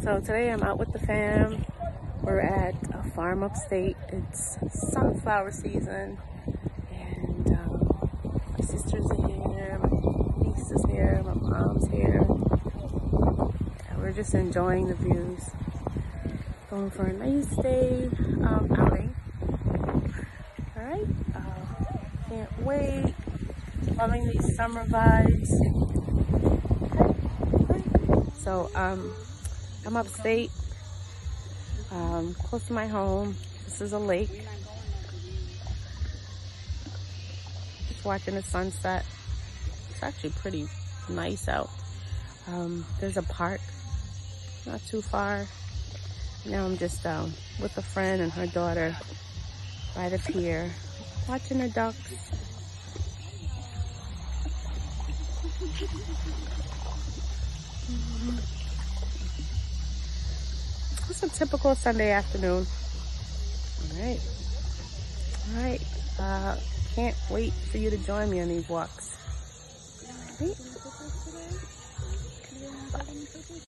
So today I'm out with the fam. We're at a farm upstate. It's sunflower season, and my sister's here, my niece is here, my mom's here. Yeah, we're just enjoying the views. Going for a nice day outing. All right, can't wait. Loving these summer vibes. So I'm upstate, close to my home. This is a lake. Just watching the sunset. It's actually pretty nice out. There's a park not too far. Now I'm just with a friend and her daughter by the pier, watching the ducks. It's a typical Sunday afternoon. All right. Can't wait for you to join me on these walks. All right.